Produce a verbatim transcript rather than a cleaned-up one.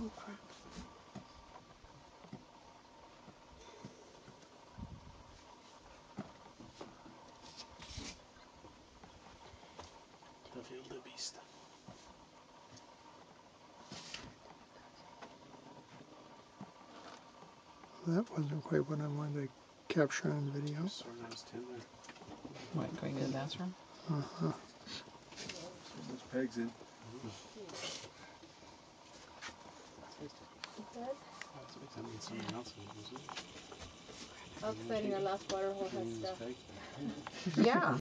Oh crap. The wildebeest. That wasn't quite what I wanted to capture on video. Sorry, that was tender. What, going to the bathroom? Uh-huh. Put those pegs in. It does? That's like that means something else in it, isn't it? Oh, because I think our last water hole has Clean this stuff. peg. Yeah.